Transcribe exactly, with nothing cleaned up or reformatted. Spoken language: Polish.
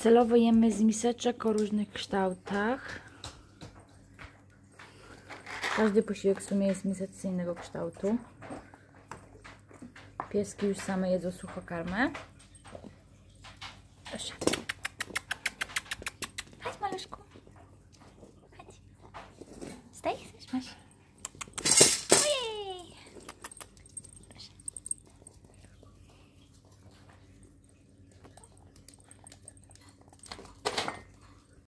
Celowo jemy z miseczek o różnych kształtach. Każdy posiłek w sumie jest miseczce innego kształtu. Pieski już same jedzą suchokarmę.